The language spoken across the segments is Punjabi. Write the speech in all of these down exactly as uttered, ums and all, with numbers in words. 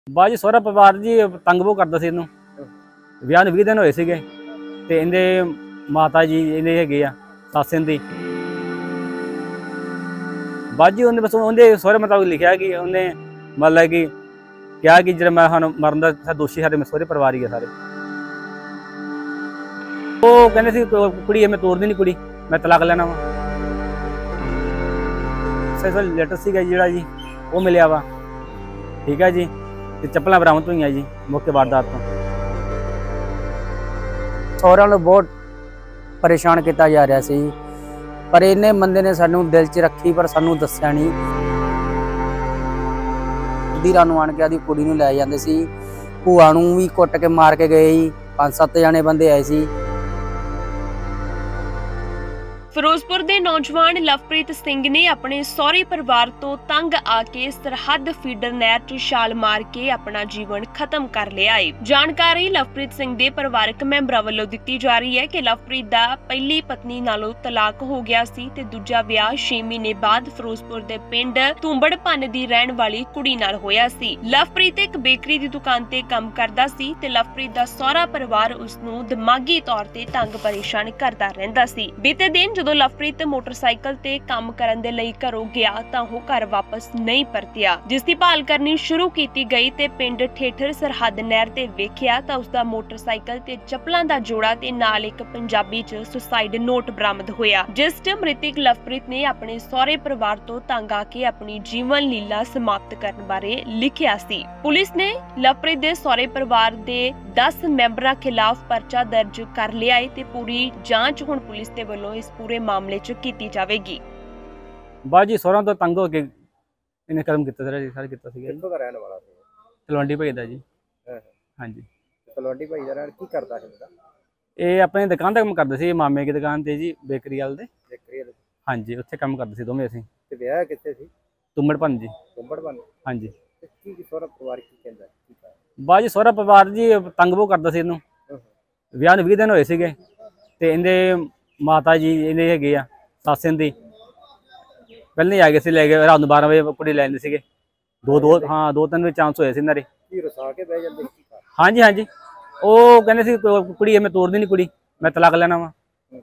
ਬਾਜੀ ਸਹੁਰਾ ਪਰਿਵਾਰ ਜੀ ਤੰਗ ਬਹੁਤ ਕਰਦਾ ਸੀ ਇਹਨੂੰ। ਵਿਆਹ ਨੂੰ ਵੀਹ ਦਿਨ ਹੋਏ ਸੀਗੇ ਤੇ ਇਹਦੇ ਮਾਤਾ ਜੀ ਇਹਦੇ ਹੈਗੇ ਆ ਸੱਸ ਦੀ ਬਾਜੀ ਉਹਨੇ ਬਸ ਉਹਦੇ ਸਹੁਰੇ ਮੁਤਾਬਿਕ ਲਿਖਿਆ ਕਿ ਉਹਨੇ ਮਤਲਬ ਕਿ ਕਿਹਾ ਕਿ ਜਿਹੜਾ ਮੈਂ ਹੁਣ ਮਰਨ ਦਾ ਦੋਸ਼ੀ ਸਾਡੇ ਸਹੁਰੇ ਪਰਿਵਾਰ ਹੀ ਆ ਸਾਰੇ। ਉਹ ਕਹਿੰਦੇ ਸੀ ਕੁੜੀ ਮੈਂ ਤੋੜਦੀ ਨਹੀਂ ਕੁੜੀ, ਮੈਂ ਤਲਾਕ ਲੈਣਾ ਵਾ। ਸੈਸਲ ਲੈਟਰ ਸੀਗਾ ਜਿਹੜਾ ਜੀ ਉਹ ਮਿਲਿਆ ਵਾ, ਠੀਕ ਹੈ ਜੀ। ਤੇ ਚੱਪਲਾਂ ਬਰਾਮਦ ਹੋਈਆਂ ਜੀ ਮੌਕੇ ਵਾਰਦਾਤ ਤੋਂ। ਸਹੁਰਿਆਂ ਨੂੰ ਬਹੁਤ ਪਰੇਸ਼ਾਨ ਕੀਤਾ ਜਾ ਰਿਹਾ ਸੀ, ਪਰ ਇਹਨੇ ਬੰਦੇ ਨੇ ਸਾਨੂੰ ਦਿਲ 'ਚ ਰੱਖੀ ਪਰ ਸਾਨੂੰ ਦੱਸਿਆ ਨਹੀਂ। ਧੀਰਾਂ ਨੂੰ ਆਣ ਕੇ ਆਦੀ ਕੁੜੀ ਨੂੰ ਲੈ ਜਾਂਦੇ ਸੀ, ਭੂਆ ਨੂੰ ਵੀ ਕੁੱਟ ਕੇ ਮਾਰ ਕੇ ਗਏ ਸੀ। ਪੰਜ ਸੱਤ ਜਣੇ ਬੰਦੇ ਆਏ ਸੀ। ਫਿਰੋਜ਼ਪੁਰ ਦੇ ਨੌਜਵਾਨ ਲਵਪ੍ਰੀਤ ਸਿੰਘ ਨੇ ਆਪਣੇ ਸਹੁਰੇ ਪਰਿਵਾਰ ਤੋਂ ਤੰਗ ਆ ਕੇ ਸਰਹੱਦ ਫੀਡਰ ਨਹਿਰ 'ਚ ਛਾਲ ਮਾਰ ਕੇ ਆਪਣਾ ਜੀਵਨ ਖਤਮ ਕਰ ਲਿਆ ਹੈ। ਜਾਣਕਾਰੀ ਲਵਪ੍ਰੀਤ ਸਿੰਘ ਦੇ ਪਰਿਵਾਰਕ ਮੈਂਬਰਾਂ ਵੱਲੋਂ ਦਿੱਤੀ ਜਾ ਰਹੀ ਹੈ ਕਿ ਲਵਪ੍ਰੀਤ ਦਾ ਪਹਿਲੀ ਪਤਨੀ ਨਾਲੋਂ ਤਲਾਕ ਹੋ ਗਿਆ ਸੀ ਤੇ ਦੂਜਾ ਵਿਆਹ ਛੇ ਮਹੀਨੇ ਬਾਅਦ ਫਿਰੋਜ਼ਪੁਰ ਦੇ ਪਿੰਡ ਤੁੰਬੜ ਭੰਨ ਦੀ ਰਹਿਣ ਵਾਲੀ ਕੁੜੀ ਨਾਲ ਹੋਇਆ ਸੀ। ਲਵਪ੍ਰੀਤ ਇੱਕ ਬੇਕਰੀ ਦੀ ਦੁਕਾਨ ਤੇ ਕੰਮ ਕਰਦਾ ਸੀ ਤੇ ਲਵਪ੍ਰੀਤ ਦਾ ਸਹੁਰਾ ਪਰਿਵਾਰ ਉਸ ਨੂੰ ਦਿਮਾਗੀ ਤੌਰ ਤੇ ਤੰਗ ਪਰੇਸ਼ਾਨ ਕਰਦਾ ਰਹਿੰਦਾ ਸੀ। ਬੀਤੇ ਦਿਨ ਜਦੋਂ ਲਵਪ੍ਰੀਤ ਮੋਟਰਸਾਈਕਲ ਤੇ ਕੰਮ ਕਰਨ ਦੇ ਲਈ ਘਰੋਂ ਗਿਆ ਤਾਂ ਉਹ ਘਰ ਵਾਪਸ ਨਹੀਂ ਪਰਤਿਆ, ਜਿਸ ਦੀ ਭਾਲ ਕਰਨੀ ਸ਼ੁਰੂ ਕੀਤੀ ਗਈ ਤੇ ਪਿੰਡ ਠੇਠਰ ਸਰਹੱਦ ਨਹਿਰ ਤੇ ਵੇਖਿਆ ਤਾਂ ਉਸ ਦਾ ਮੋਟਰਸਾਈਕਲ ਤੇ ਚੱਪਲਾਂ ਦਾ ਜੋੜਾ ਤੇ ਨਾਲ ਇੱਕ ਪੰਜਾਬੀ 'ਚ ਸੁਸਾਈਡ ਨੋਟ ਬਰਾਮਦ ਹੋਇਆ, ਜਿਸ 'ਚ ਮ੍ਰਿਤਕ ਲਵਪ੍ਰੀਤ ਨੇ ਆਪਣੇ ਸਹੁਰੇ ਪਰਿਵਾਰ ਤੋਂ ਤੰਗ ਆ ਕੇ ਆਪਣੀ ਜੀਵਨ ਲੀਲਾ ਸਮਾਪਤ ਕਰਨ ਬਾਰੇ ਲਿਖਿਆ ਸੀ। ਪੁਲਿਸ ਨੇ ਲਵਪ੍ਰੀਤ ਦੇ ਸਹੁਰੇ ਪਰਿਵਾਰ ਦੇ ਦਸ ਮੈਂਬਰਾਂ ਖਿਲਾਫ ਪਰਚਾ ਦਰਜ ਕਰ ਲਿਆ ਹੈ ਤੇ ਪੂਰੀ ਜਾਂਚ ਹੁਣ ਪੁਲਿਸ ਦੇ ਵੱਲੋਂ ਇਸ ਪੂਰੇ ਮਾਮਲੇ 'ਚ ਕੀਤੀ ਜਾਵੇਗੀ। ਬਾਜੀ ਸਹੁਰਿਆਂ ਤੋਂ ਤੰਗ ਹੋ ਕੇ ਇਹਨੇ ਕਦਮ ਕੀਤਾ ਸੀ ਸਾਰੇ ਕੀਤਾ ਸੀਗਾ। ਕਿੱਥੋਂ ਦਾ ਰਹਿਣ ਵਾਲਾ ਸੀ? ਤਲਵੰਡੀ ਭਾਈ ਦਾ ਜੀ। ਹਾਂਜੀ ਤਲਵੰਡੀ ਭਾਈ ਦਾ ਰਹਿਣ ਕੀ ਕਰਦਾ ਸੀ? ਇਹ ਆਪਣੀ ਦੁਕਾਨ ਦਾ ਕੰਮ ਕਰਦੇ ਸੀ, ਮਾਮੇ ਦੀ ਦੁਕਾਨ ਤੇ ਜੀ, ਬੇਕਰੀ ਵਾਲ ਦੇ। ਬੇਕਰੀ ਵਾਲੇ? ਹਾਂਜੀ ਉੱਥੇ ਕੰਮ ਕਰਦੇ ਸੀ ਦੋਵੇਂ ਅਸੀਂ। ਤੇ ਵਿਆਹ ਕਿੱਥੇ ਸੀ? ਤੁੰਬੜ ਭੰਨ ਜੀ। ਤੁੰਬੜ ਭੰਨ? ਹਾਂਜੀ। ਤੇ ਕੀ ਕੀ ਸਹੁਰਾ ਪਰਿਵਾਰ ਕੀ ਕਹਿੰਦਾ? ਬਾਜੀ ਸਹੁਰਾ ਪਰਿਵਾਰ ਜੀ ਤੰਗ ਬਹੁਤ ਕਰਦਾ ਸੀ ਇਹਨੂੰ। ਵਿਆਹ ਨੂੰ ਵੀਹ ਦਿਨ ਹੋਏ ਸੀਗੇ ਤੇ ਇਹਦੇ ਮਾਤਾ ਜੀ ਇਹਦੇ ਹੈਗੇ ਆ ਸੱਸ ਦੀ ਪਹਿਲਾਂ ਹੀ ਆ ਗਏ ਸੀ, ਲੈ ਗਏ ਰਾਤ ਨੂੰ ਬਾਰਾਂ ਵਜੇ ਕੁੜੀ ਲੈ ਜਾਂਦੇ ਸੀਗੇ। ਦੋ ਦੋ ਹਾਂ ਦੋ ਤਿੰਨ ਵਜੇ ਚਾਂਸ ਹੋਏ ਸੀ ਇਹਨਾਂ ਦੇ। ਕੀ ਰਸਾ ਕੇ ਬਹਿ ਜਾਂਦੇ? ਹਾਂਜੀ ਹਾਂਜੀ ਉਹ ਕਹਿੰਦੇ ਸੀ ਕੁੜੀ ਮੈਂ ਤੋੜਦੀ ਨਹੀਂ ਕੁੜੀ, ਮੈਂ ਤਲਾਕ ਲੈਣਾ ਵਾ।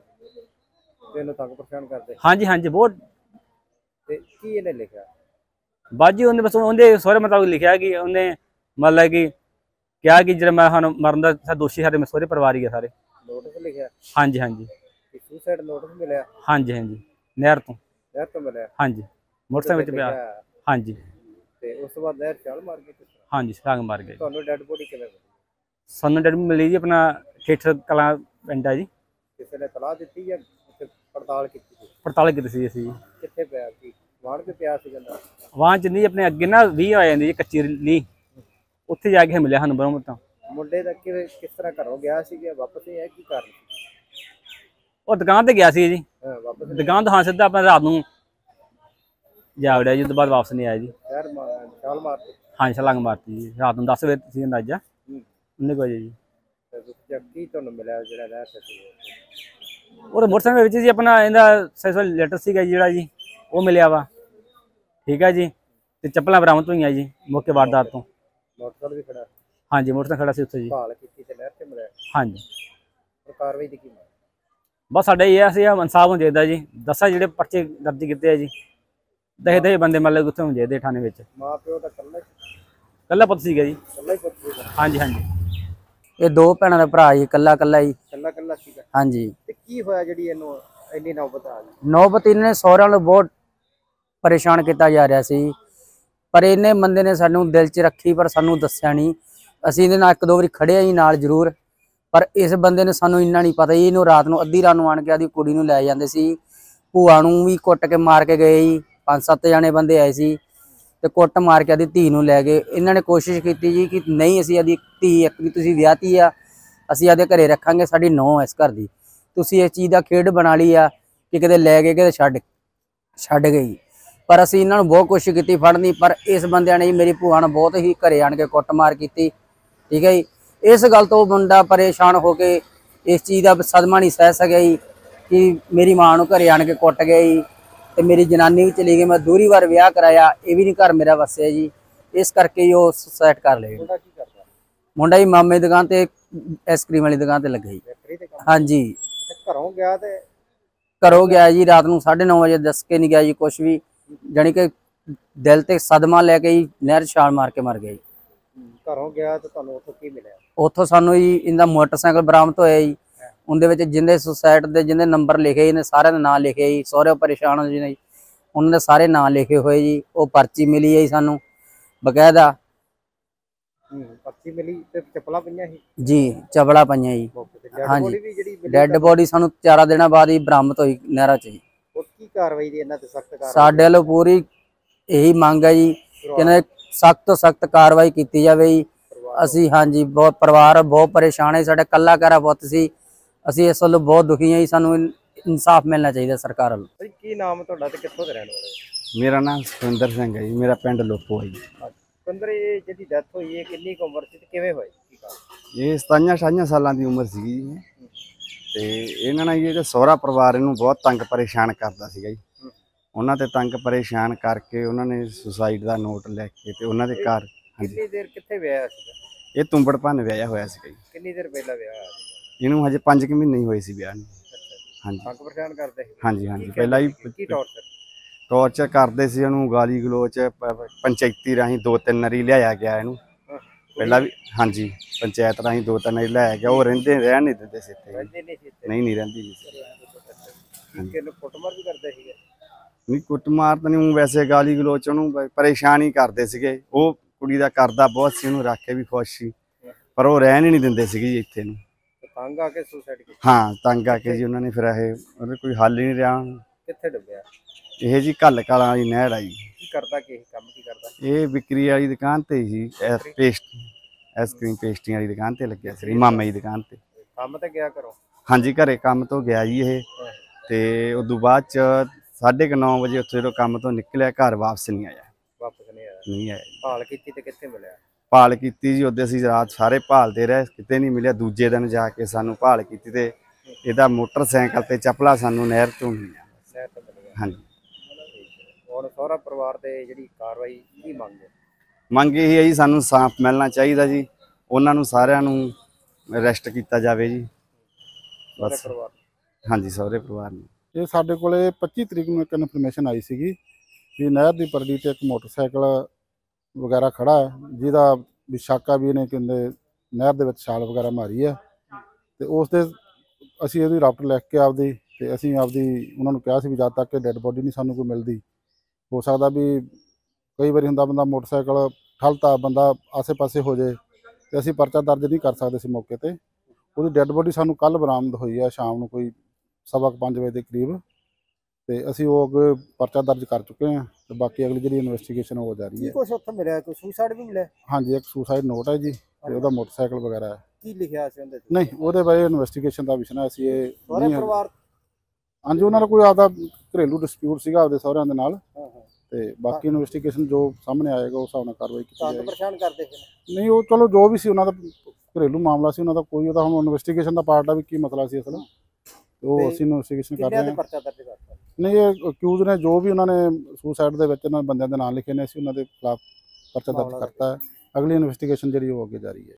ਤੈਨੂੰ ਤੰਗ ਪਰੇਸ਼ਾਨ ਕਰਦੇ? ਹਾਂਜੀ ਹਾਂਜੀ ਬਹੁਤ। ਤੇ ਕੀ ਇਹਨੇ ਲਿਖਿਆ? ਬਾਜੀ ਉਹਨੇ ਬਸ ਉਹਦੇ ਸਹੁਰੇ ਮੁਤਾਬਿਕ ਲਿਖਿਆ ਕਿ ਉਹਨੇ ਮਤਲਬ ਕਿ ਕਿਹਾ ਕਿ ਜਿਹੜਾ ਮੈਂ ਹੁਣ ਮਰਨ ਦਾ ਦੋਸ਼ੀ ਸਾਡੇ ਸਹੁਰੇ ਪਰਿਵਾਰ ਹੀ ਆ ਸਾਰੇ। ਨੋਟਿਸ ਲਿਖਿਆ? ਹਾਂਜੀ ਹਾਂਜੀ। ਸੁਸਾਈਡ ਨੋਟਿਸ ਮਿਲਿਆ? ਹਾਂਜੀ ਹਾਂਜੀ ਨਹਿਰ ਤੋਂ। ਨਹਿਰ ਤੋਂ ਮਿਲਿਆ? ਹਾਂਜੀ ਮੋਟਰਸਾਈਕਲ ਵਿੱਚ ਪਿਆ। ਹਾਂਜੀ। ਤੇ ਉਸ ਤੋਂ ਬਾਅਦ ਨਹਿਰ ਛਾਲ ਮਾਰ ਕੇ? ਹਾਂਜੀ ਛਾਲ ਮਾਰ ਗਏ। ਤੁਹਾਨੂੰ ਡੈਡ ਬੋਡੀ ਕਿਵੇਂ ਮਿਲੀ? ਸਾਨੂੰ ਡੈਡ ਮਿਲੀ ਜੀ ਆਪਣਾ ਠੇਠਰ ਕਲਾਂ ਪਿੰਡ ਆ ਜੀ। ਕਿਸੇ ਨੇ ਤਲਾਹ ਦਿੱਤੀ ਜਾਂ ਪੜਤਾਲ ਕੀਤੀ? ਪੜਤਾਲ ਕੀਤੀ ਸੀ ਅਸੀਂ। ਕਿੱਥੇ ਪਿਆ ਸੀ? ਵਾਹਣ ਕੇ ਪਿਆ ਸੀ ਕਹਿੰਦਾ? ਵਾਹਣ ਚ ਨਹੀਂ, ਆਪਣੇ ਅੱਗੇ ਨਾ ਵੀਹ ਆ ਜਾਂਦੀ ਜੀ ਕੱਚੀ ਲੀ, ਉੱਥੇ ਜਾ ਕੇ ਮਿਲਿਆ ਸਾਨੂੰ ਬਰੋਂ ਤਾਂ। ਮੁੰਡੇ ਦਾ ਕਿਵੇਂ ਕਿਸ ਤਰ੍ਹਾਂ ਘਰੋਂ ਗਿਆ ਸੀ ਕਿ ਵਾਪਸ ਹੀ ਹੈ? ਕੀ ਕਾਰਨ? ਉਹ ਦੁਕਾਨ ਤੇ ਗਿਆ ਸੀ ਜੀ। ਹਾਂ ਵਾਪਸ ਦੁਕਾਨ ਤੋਂ ਹਾਂ ਸਿੱਧਾ ਆਪਣਾ ਰਾਤ ਨੂੰ ਜਾ ਵੜਿਆ ਜੀ, ਉਸ ਤੋਂ ਬਾਅਦ ਵਾਪਸ ਨਹੀਂ ਆਇਆ ਜੀ। ਯਾਰ ਛਾਲ ਮਾਰਤੀ? ਹਾਂ ਛਲਾਂਗ ਮਾਰਤੀ ਜੀ ਰਾਤ ਨੂੰ ਦਸ ਵਜੇ ਸੀ ਅੰਦਾਜ਼ਾ ਉਨੇ ਕੁ ਵਜੇ ਜੀ। ਕੀ ਤੁਹਾਨੂੰ ਮਿਲਿਆ ਜਿਹੜਾ ਨਹਿਰ ਤੇ ਸੀ? ਉਹ ਮੋਟਰਸਾਈਕਲ ਵਿੱਚ ਜੀ ਆਪਣਾ ਇਹਦਾ ਸੈਸਲ ਲੈਟਰ ਸੀਗਾ ਜਿਹੜਾ ਜੀ ਉਹ ਮਿਲਿਆ ਵਾ, ਠੀਕ ਹੈ ਜੀ। ਤੇ ਚੱਪਲਾਂ ਬਰਾਮਦ ਹੋਈਆਂ ਜੀ ਮੌਕੇ ਵਾਰਦਾਤ ਤੋਂ। ਮੋਟਰਸਾਈਕਲ ਵੀ ਖੜਾ? ਹਾਂਜੀ ਮੋਟਰਸਾਈਕਲ ਖੜਾ ਸੀ ਉੱਥੇ ਜੀ। ਭਾਲ ਕੀਤੀ ਤੇ ਨਹਿਰ ਤੇ ਮਿਲਿਆ? ਹਾਂਜੀ। ਕਾਰਵਾਈ ਦੀ ਕੀ? ਬਸ ਸਾਡਾ ਇਹ ਆ ਸੀ ਇਨਸਾਫ ਹੋਣਾ ਚਾਹੀਦਾ ਜੀ। ਦੱਸਾਂ ਜਿਹੜੇ ਪਰਚੇ ਦਰਜ ਕੀਤੇ ਆ ਜੀ, ਦਹੇ ਦਹੇ ਬੰਦੇ ਮਤਲਬ ਉੱਥੇ ਹੋਣੇ ਚਾਹੀਦੇ ਥਾਣੇ ਵਿੱਚ। ਮਾਂ ਪਿਓ ਦਾ ਇਕੱਲਾ ਇਕੱਲਾ ਪੁੱਤ ਸੀਗਾ ਜੀ? ਇਕੱਲਾ ਹੀ ਪੁੱਤ ਸੀਗਾ? ਹਾਂਜੀ ਹਾਂਜੀ। ਇਹ ਦੋ ਭੈਣਾਂ ਦਾ ਭਰਾ ਜੀ, ਇਕੱਲਾ ਇਕੱਲਾ ਜੀ। ਇਕੱਲਾ ਇਕੱਲਾ ਸੀਗਾ? ਹਾਂਜੀ। ਤੇ ਕੀ ਹੋਇਆ ਜਿਹੜੀ ਇਹਨੂੰ ਇੰਨੀ ਨੌਬਤ ਆ ਗਈ? ਨੌਬਤ ਇਹਨੇ ਸਹੁਰਿਆਂ ਨੂੰ ਬਹੁਤ ਪਰੇਸ਼ਾਨ ਕੀਤਾ ਜਾ ਰਿਹਾ ਸੀ, ਪਰ ਇਹਨੇ ਬੰਦੇ ਨੇ ਸਾਨੂੰ ਦਿਲ 'ਚ ਰੱਖੀ ਪਰ ਸਾਨੂੰ ਦੱਸਿਆ ਨਹੀਂ। ਅਸੀਂ ਇਹਦੇ ਨਾਲ ਇੱਕ ਦੋ ਵਾਰੀ ਖੜੇ ਜੀ ਨਾਲ ਜ਼ਰੂਰ, ਪਰ ਇਸ ਬੰਦੇ ਨੇ ਸਾਨੂੰ ਇੰਨਾ ਨਹੀਂ ਪਤਾ ਜੀ। ਇਹਨੂੰ ਰਾਤ ਨੂੰ ਅੱਧੀ ਰਾਤ ਨੂੰ ਆਣ ਕੇ ਆਦੀ ਕੁੜੀ ਨੂੰ ਲੈ ਜਾਂਦੇ ਸੀ, ਭੂਆ ਨੂੰ ਵੀ ਕੁੱਟ ਕੇ ਮਾਰ ਕੇ ਗਏ ਜੀ। ਪੰਜ ਸੱਤ ਜਣੇ ਬੰਦੇ ਆਏ ਸੀ ਤੇ ਕੁੱਟ ਮਾਰ ਕੇ ਆਦੀ ਧੀ ਨੂੰ ਲੈ ਗਏ। ਇਹਨਾਂ ਨੇ ਕੋਸ਼ਿਸ਼ ਕੀਤੀ ਜੀ ਕਿ ਨਹੀਂ ਅਸੀਂ ਆਦੀ ਧੀ ਇੱਕ ਵੀ ਤੁਸੀਂ ਵਿਆਹਤੀ ਆ, ਅਸੀਂ ਆਦੇ ਘਰੇ ਰੱਖਾਂਗੇ, ਸਾਡੀ ਨੂੰਹ ਇਸ ਘਰ ਦੀ। ਤੁਸੀਂ ਇਸ ਚੀਜ਼ ਦਾ ਖੇਡ ਬਣਾ ਲਈ ਆ ਕਿ ਕਿਤੇ ਲੈ ਗਏ ਕਿਤੇ ਛੱਡ ਛੱਡ ਗਈ। ਪਰ ਅਸੀਂ ਇਹਨਾਂ ਨੂੰ ਬਹੁਤ ਕੋਸ਼ਿਸ਼ ਕੀਤੀ ਫੜਨ ਦੀ, ਪਰ ਇਸ ਬੰਦਿਆਂ ਨੇ ਜੀ ਮੇਰੀ ਭੂਆ ਨੂੰ ਬਹੁਤ ਹੀ ਘਰੇ ਆਣ ਕੇ ਕੁੱਟਮਾਰ ਕੀਤੀ, ਠੀਕ ਹੈ ਜੀ। ਇਸ ਗੱਲ ਤੋਂ ਮੁੰਡਾ ਪਰੇਸ਼ਾਨ ਹੋ ਕੇ ਇਸ ਚੀਜ਼ ਦਾ ਸਦਮਾ ਨਹੀਂ ਸਹਿ ਸਕਿਆ ਜੀ ਕਿ ਮੇਰੀ ਮਾਂ ਨੂੰ ਘਰੇ ਆਣ ਕੇ ਕੁੱਟ ਗਏ ਜੀ ਤੇ ਮੇਰੀ ਜਨਾਨੀ ਵੀ ਚਲੀ ਗਈ। ਮੈਂ ਦੂਰੀ ਵਾਰ ਵਿਆਹ ਕਰਾਇਆ, ਇਹ ਵੀ ਨਹੀਂ ਘਰ ਮੇਰਾ ਵਸਿਆ ਜੀ। ਇਸ ਕਰਕੇ ਹੀ ਉਹ ਸੁਸਾਈਡ ਕਰ ਲਏ। ਮੁੰਡਾ ਕੀ ਕਰਦਾ? ਮੁੰਡਾ ਹੀ ਮਾਮੇ ਦੀ ਦੁਕਾਨ ਤੇ ਆਈਸਕ੍ਰੀਮ ਵਾਲੀ ਦੁਕਾਨ ਤੇ ਲੱਗਾ ਜੀ। ਫੈਕਟਰੀ ਤੇ ਕੰਮ? ਹਾਂਜੀ ਤੇ ਘਰੋਂ ਗਿਆ ਤੇ ਘਰੋਂ ਗਿਆ ਜੀ ਰਾਤ ਨੂੰ ਸਾਢੇ ਨੌ ਵਜੇ, ਦੱਸ ਕੇ ਨਹੀਂ ਗਿਆ ਜੀ ਕੁਛ ਵੀ, ਜਾਣੀ ਕਿ ਦਿਲ ਤੇ ਸਦਮਾ ਲੈ ਕੇ ਹੀ ਨਹਿਰ 'ਚ ਛਾਲ ਮਾਰ ਕੇ ਮਰ ਗਿਆ ਜੀ। ਘਰੋਂ ਗਿਆ ਤੇ ਤੁਹਾਨੂੰ ਉੱਥੋਂ ਕੀ ਮਿਲਿਆ? ਉੱਥੋਂ ਸਾਨੂੰ ਜੀ ਇਹਦਾ ਮੋਟਰਸਾਈਕਲ ਬਰਾਮਦ ਹੋਇਆ ਜੀ। ਉਹਦੇ ਵਿੱਚ ਜਿੰਦੇ ਸੁਸਾਇਡ ਦੇ ਜਿੰਦੇ ਨੰਬਰ ਲਿਖੇ ਇਹਨੇ ਸਾਰਿਆਂ ਦੇ ਨਾਂ ਲਿਖੇ ਜੀ। ਸਹੁਰੇ ਪਰੇਸ਼ਾਨ ਹੋ ਜੀ ਨੇ, ਉਹਨਾਂ ਦੇ ਸਾਰੇ ਨਾਂ ਲਿਖੇ ਹੋਏ ਜੀ। ਉਹ ਪਰਚੀ ਮਿਲੀ ਹੈ ਜੀ ਸਾਨੂੰ ਬਕਾਇਦਾ ਹੂੰ, ਪਰਚੀ ਮਿਲੀ ਤੇ ਚੱਪਲਾਂ ਪਈਆਂ ਸੀ ਜੀ, ਚਪਲਾ ਪਈਆਂ ਜੀ। ਮੌਕੇ ਤੇ ਡੈਡ ਹਾਂਜੀ। ਬੋਡੀ ਵੀ ਜਿਹੜੀ ਮਿਲੀ ਡੈੱਡ ਬੋਡੀ ਸਾਨੂੰ ਚਾਰਾਂ ਦਿਨਾਂ ਬਾਅਦ ਹੀ ਬਰਾਮਦ ਹੋਈ ਨਹਿਰਾਂ 'ਚ ਜੀ। ਉਹ ਕੀ ਕਾਰਵਾਈ ਦੀ ਇਹਨਾਂ ਤੇ ਸਖਤ ਕਾਰਵਾਈ? ਸਾਡੇ ਵੱਲੋਂ ਪੂਰੀ ਇਹੀ ਮੰਗ ਹੈ ਜੀ ਕਿ ਇਹਨਾਂ ਸਖਤ ਤੋਂ ਸਖਤ ਕਾਰਵਾਈ ਕੀਤੀ ਜਾਵੇ ਜੀ। ਅਸੀਂ ਹਾਂਜੀ ਬਹੁਤ ਪਰਿਵਾਰ ਬਹੁਤ ਪਰੇਸ਼ਾਨ ਹੈ, ਸਾਡਾ ਕੱਲਾ ਘਰਾ ਪੁੱਤ ਸੀ। ਅਸੀਂ ਇਸ ਵੱਲੋਂ ਬਹੁਤ ਦੁਖੀ ਹਾਂ ਜੀ। ਸਾਨੂੰ ਇਨ- ਇਨਸਾਫ ਮਿਲਣਾ ਚਾਹੀਦਾ ਸਰਕਾਰ ਵੱਲੋਂ। ਭਾਈ ਕੀ ਨਾਮ ਤੁਹਾਡਾ ਤੇ ਕਿੱਥੋਂ ਦੇ ਰਹਿਣ ਵਾਲੇ ਹੋ? ਮੇਰਾ ਨਾਮ ਸੁਖਿੰਦਰ ਸਿੰਘ ਹੈ ਜੀ। ਮੇਰਾ ਪਿੰਡ ਲੋਪੋ ਹੈ ਜੀ। ਕੰਦਰ ਇਹ ਜਿਹੜੀ ਡੈਥ ਹੋਈ ਹੈ ਕਿੰਨੀ ਕੁ ਉਮਰ ਸੀ ਤੇ ਕਿਵੇਂ ਹੋਈ? ਕੀ ਕਾਰਨ? ਇਹ ਸਤਾਈਆਂ ਅਠਾਈਆਂ ਸਾਲਾਂ ਦੀ ਉਮਰ ਸੀਗੀ ਜੀ ਇਹ। ਤੇ ਇਹਨਾਂ ਨਾਲ ਜਿਹੜਾ ਸਹੁਰਾ ਪਰਿਵਾਰ ਇਹਨੂੰ ਬਹੁਤ ਤੰਗ ਪਰੇਸ਼ਾਨ ਕਰਦਾ ਸੀਗਾ ਜੀ। ਉਹਨਾਂ ਤੇ ਤੰਗ ਪਰੇਸ਼ਾਨ ਕਰਕੇ ਉਹਨਾਂ ਨੇ ਸੁਸਾਈਡ ਦਾ ਨੋਟ ਲੈ ਕੇ ਤੇ ਉਹਨਾਂ ਦੇ ਘਰ ਹਾਂਜੀ ਕਿੰਨੀ ਦੇਰ ਕਿੱਥੇ ਵਿਆਹਿਆ ਸੀਗਾ? ਇਹ ਤੁੰਬੜ ਭੰਨ ਵਿਆਹਿਆ ਹੋਇਆ ਸੀਗਾ ਜੀ। ਕਿੰਨੀ ਦੇਰ ਪਹਿਲਾਂ ਵਿਆਹ ਹੋਇਆ ਸੀ? ਇਹਨੂੰ ਹਜੇ ਪੰਜ ਕੁ ਮਹੀਨੇ ਹੀ ਹੋਏ ਸੀ ਵਿਆਹ ਨੂੰ। ਹਾਂਜੀ ਤੰਗ ਪਰੇਸ਼ਾਨ ਕਰਦੇ ਸੀ? ਹਾਂਜੀ ਹਾਂਜੀ ਕੀ ਪਹਿਲਾਂ ਹੀ ਕਹਿੰਦੇ ਸੀ? ਕੀ ਟੌਰਚਰ? ਟੌਰਚਰ ਕਰਦੇ ਸੀ ਉਹਨੂੰ, ਗਾਲੀ ਗਲੋਚ ਪ- ਪ- ਪੰਚਾਇਤੀ ਰਾਹੀਂ ਦੋ ਤਿੰਨ ਵਾਰੀ ਲਿਆਇਆ ਗਿਆ ਇਹਨੂੰ। ਪਹਿਲਾਂ ਵੀ ਹਾਂਜੀ ਪੰਚਾਇਤ ਰਾਹੀਂ ਦੋ ਤਿੰਨ ਵਾਰੀ ਲਿਆਇਆ ਗਿਆ। ਉਹ ਰਹਿੰਦੇ ਰਹਿਣ ਨਹੀਂ ਦਿੰਦੇ ਸੀ ਇੱਥੇ ਜੀ। ਰਹਿੰਦੇ ਨਹੀਂ ਸੀ ਇੱਥੇ? ਨਹੀਂ ਨਹੀਂ ਰਹਿੰਦੀ ਜੀ। ਕੀ ਕਿਹਨੂੰ ਕੁੱਟਮਾਰ ਵੀ ਕਰਦੇ ਸੀਗੇ? ਨਹੀਂ ਕੁੱਟਮਾਰ ਤਾਂ ਨਹੀਂ, ਊਂ ਵੈਸੇ ਗਾਲੀ ਗਲੋਚ ਉਹਨੂੰ ਪ- ਪਰੇਸ਼ਾਨ ਹੀ ਕਰਦੇ ਸੀਗੇ। ਉਹ ਕੁੜੀ ਦਾ ਕਰਦਾ ਬਹੁਤ ਸੀ, ਉਹਨੂੰ ਰੱਖ ਕੇ ਵੀ ਖੁਸ਼ ਸੀ, ਪਰ ਉਹ ਰਹਿਣ ਹੀ ਨਹੀਂ ਦਿੰਦੇ ਸੀਗੇ ਜੀ ਇੱਥੇ ਨੂੰ। ਤੇ ਤੰਗ ਆ ਕੇ ਸੁਸਾਈਡ ਕੀਤੀ? ਹਾਂ ਤੰਗ ਆ ਕੇ ਜੀ ਉਹਨਾਂ ਨੇ ਫਿਰ ਇਹ ਉਹਦੇ ਕੋਈ ਹੱਲ ਹੀ ਨਹੀਂ ਰਿਹਾ। ਕਿੱਥੇ ਡੁੱਬਿਆ? ਇਹ ਜੀ ਘੱਲ ਕਾਲਾਂ ਵਾਲੀ ਨਹਿਰ ਆਈ। ਕੀ ਕਰਦਾ? ਕੀ ਕੰਮ ਕੀ ਕਰਦਾ? ਇਹ ਵਿਕਰੀ ਵਾਲੀ ਦੁਕਾਨ ਤੇ ਜੀ, ਪੇਸਟ ਆਈਸਕ੍ਰੀਮ ਪੇਸਟਰੀਆਂ ਵਾਲੀ ਦੁਕਾਨ ਤੇ ਲੱਗਿਆ ਸੀ ਮਾਮੇ ਦੀ ਦੁਕਾਨ ਤੇ। ਕੰਮ ਤੇ ਗਿਆ ਕਰੋ? ਹਾਂਜੀ ਘਰੇ ਕੰਮ ਤੋਂ ਗਿਆ ਜੀ ਇਹ। ਤੇ ਉਦੋਂ ਬਾਅਦ ਚ ਸਾਢੇ ਕੁ ਨੌ ਵਜੇ ਉੱਥੇ ਜਦੋਂ ਕੰਮ ਤੋਂ ਨਿਕਲਿਆ ਘਰ ਵਾਪਸ ਨਹੀਂ ਆਇਆ। ਵਾਪਸ ਨਹੀਂ ਆਇਆ? ਨਹੀਂ ਆਇਆ ਜੀ। ਭਾਲ ਕੀਤੀ ਤੇ ਕਿੱਥੇ ਮਿਲਿਆ? ਭਾਲ ਕੀਤੀ ਜੀ, ਉਹਦੇ ਅਸੀਂ ਰਾਤ ਸਾਰੇ ਭਾਲਦੇ ਰਹੇ, ਕਿਤੇ ਨਹੀਂ ਮਿਲਿਆ। ਦੂਜੇ ਦਿਨ ਜਾ ਕੇ ਸਾਨੂੰ ਭਾਲ ਕੀਤੀ ਤੇ ਇਹਦਾ ਮੋਟਰਸਾਈਕਲ ਤੇ ਚੱਪਲਾਂ ਸਾਨੂੰ ਨਹਿਰ ਤੋਂ ਮਿਲੀਆਂ। ਨਹਿਰ ਤੋਂ ਮਿਲ ਗਿਆ? ਹਾਂਜੀ ਹੁਣ ਸਹੁਰਾ ਪਰਿਵਾਰ ਤੇ ਜਿਹੜੀ ਕਾਰਵਾਈ ਕੀ ਮੰਗਦੇ? ਮੰਗ ਇਹ ਹੈ ਜੀ, ਸਾਨੂੰ ਸਾਫ਼ ਮਿਲਣਾ ਚਾਹੀਦਾ ਜੀ। ਉਹਨਾਂ ਨੂੰ ਸਾਰਿਆਂ ਨੂੰ ਅਰੈਸਟ ਕੀਤਾ ਜਾਵੇ ਜੀ ਸਹੁਰੇ ਬਸ। ਪਰਿਵਾਰ ਹਾਂਜੀ ਸਹੁਰੇ ਪਰਿਵਾਰ ਨੂੰ। ਇਹ ਸਾਡੇ ਕੋਲੇ ਪੱਚੀ ਤਰੀਕ ਨੂੰ ਇੱਕ ਇਨਫੋਰਮੇਸ਼ਨ ਆਈ ਸੀਗੀ ਵੀ ਨਹਿਰ ਦੀ ਪਰੜੀ ਤੇ ਇੱਕ ਮੋਟਰਸਾਈਕਲ ਵਗੈਰਾ ਖੜਾ ਹੈ, ਜਿਹਦਾ ਵੀ ਸ਼ੱਕ ਆ ਵੀ ਇਹਨੇ ਕਹਿੰਦੇ ਨਹਿਰ ਦੇ ਵਿੱਚ ਛਾਲ ਵਗੈਰਾ ਮਾਰੀ ਹੈ। ਤੇ ਉਸ ਦੇ ਅਸੀਂ ਇਹਦੀ ਰਾਪਟ ਲਿਖ ਕੇ ਆਪਦੀ ਤੇ ਅਸੀਂ ਆਪਦੀ ਉਹਨਾਂ ਨੂੰ ਕਿਹਾ ਸੀ ਵੀ ਜਦ ਤੱਕ ਕਿ ਡੈੱਡ ਬੋਡੀ ਨਹੀਂ ਸਾਨੂੰ ਕੋਈ ਮਿਲਦੀ, ਹੋ ਸਕਦਾ ਵੀ ਕਈ ਵਾਰੀ ਹੁੰਦਾ ਬੰਦਾ ਮੋਟਰਸਾਈਕਲ ਠਲਤਾ ਬੰਦਾ ਆਸੇ-ਪਾਸੇ ਹੋ ਜੇ ਤੇ ਅਸੀਂ ਪਰਚਾ ਦਰਜ ਨਹੀਂ ਕਰ ਸਕਦੇ ਸੀ ਮੌਕੇ ਤੇ। ਉਹਦੀ ਡੈੱਡ ਬੋਡੀ ਸਾਨੂੰ ਕੱਲ ਬਰਾਮਦ ਹੋਈ ਹੈ ਸ਼ਾਮ ਨੂੰ ਕੋਈ ਸਵਾ ਕੁ ਪੰਜ ਵਜੇ ਦੇ ਕਰੀਬ, ਤੇ ਅਸੀਂ ਉਹ ਅੱਗੇ ਪਰਚਾ ਦਰਜ ਕਰ ਚੁੱਕੇ ਹਾਂ ਤੇ ਬਾਕੀ ਅਗਲੀ ਜਿਹੜੀ ਇਨਵੈਸਟੀਗੇਸ਼ਨ ਉਹ ਜਾਰੀ ਕੀ ਹੈ। ਕੁਛ ਉੱਥੇ ਮਿਲਿਆ? ਕੋਈ ਸੁਸਾਈਡ ਵੀ ਮਿਲਿਆ? ਹਾਂਜੀ ਇੱਕ ਸੁਸਾਈਡ ਨੋਟ ਹੈ ਜੀ ਤੇ ਉਹਦਾ ਮੋਟਰਸਾਈਕਲ ਵਗੈਰਾ ਹੈ। ਕੀ ਲਿਖਿਆ ਸੀ ਉਹਦੇ ਤੇ? ਨਹੀਂ ਉਹਦੇ ਬਾਰੇ ਇਨਵੈਸਟੀਗੇਸ਼ਨ ਦਾ ਵਿਸ਼ਾ ਅਸੀਂ ਇਹ ਸਹੁਰੇ ਨਹੀਂ। ਪਰਿਵਾਰ? ਹਾਂਜੀ ਉਹਨਾਂ ਦਾ ਕੋਈ ਆਪਦਾ ਘਰੇਲੂ ਡਿਸਪਿਊਟ ਸੀਗਾ ਆਪਦੇ ਸਹੁਰਿਆਂ ਦੇ ਨਾਲ, ਹਾਂ ਹਾਂ। ਤੇ ਬਾਕੀ ਇਨਵੈਸਟੀਗੇਸ਼ਨ ਜੋ ਸਾਹਮਣੇ ਆਏਗਾ ਉਸ ਹਿਸਾਬ ਨਾਲ ਕਾਰਵਾਈ ਕੀਤੀ ਤੰਗ ਜਾਏਗੀ। ਪਰੇਸ਼ਾਨ ਕਰਦੇ ਸੀ? ਨਹੀਂ ਉਹ ਚਲੋ ਜੋ ਵੀ ਸੀ ਉਹਨਾਂ ਦਾ ਘਰੇਲੂ ਮਾਮਲਾ ਸੀ, ਉਹਨਾਂ ਦਾ ਕੋਈ ਉਹਦਾ ਹੁਣ ਇਨਵੈਸਟੀਗੇਸ਼ਨ ਦਾ ਪਾਰਟ ਆ ਵੀ ਕੀ ਮਸਲਾ ਸੀ ਅਸਲ, ਉਹ ਤੇ ਅਸੀਂ ਇਨਵੈਸਟੀਗੇਸ਼ਨ ਕਰ ਕਿੰਨਿਆਂ ਰਹੇ ਦੇ ਹਾਂ। ਪਰਚਾ ਦਰਜ ਕਰਤਾ? ਨਹੀਂ ਇਹ ਅਕਿਊਜ਼ ਨੇ ਜੋ ਵੀ ਉਹਨਾਂ ਨੇ ਸੁਸਾਈਡ ਦੇ ਵਿੱਚ ਇਹਨਾਂ ਬੰਦਿਆਂ ਦੇ ਨਾਂ ਲਿਖੇ ਨੇ ਅਸੀਂ ਉਹਨਾਂ ਦੇ ਖਿਲਾਫ ਪਰਚਾ ਦਰਜ ਮਾਮਲਾ ਕਰਤਾ ਹੈ। ਅਗਲੀ ਇਨਵੈਸਟੀਗੇਸ਼ਨ ਜਿਹੜੀ ਉਹ ਅੱਗੇ ਜਾਰੀ ਹੈ।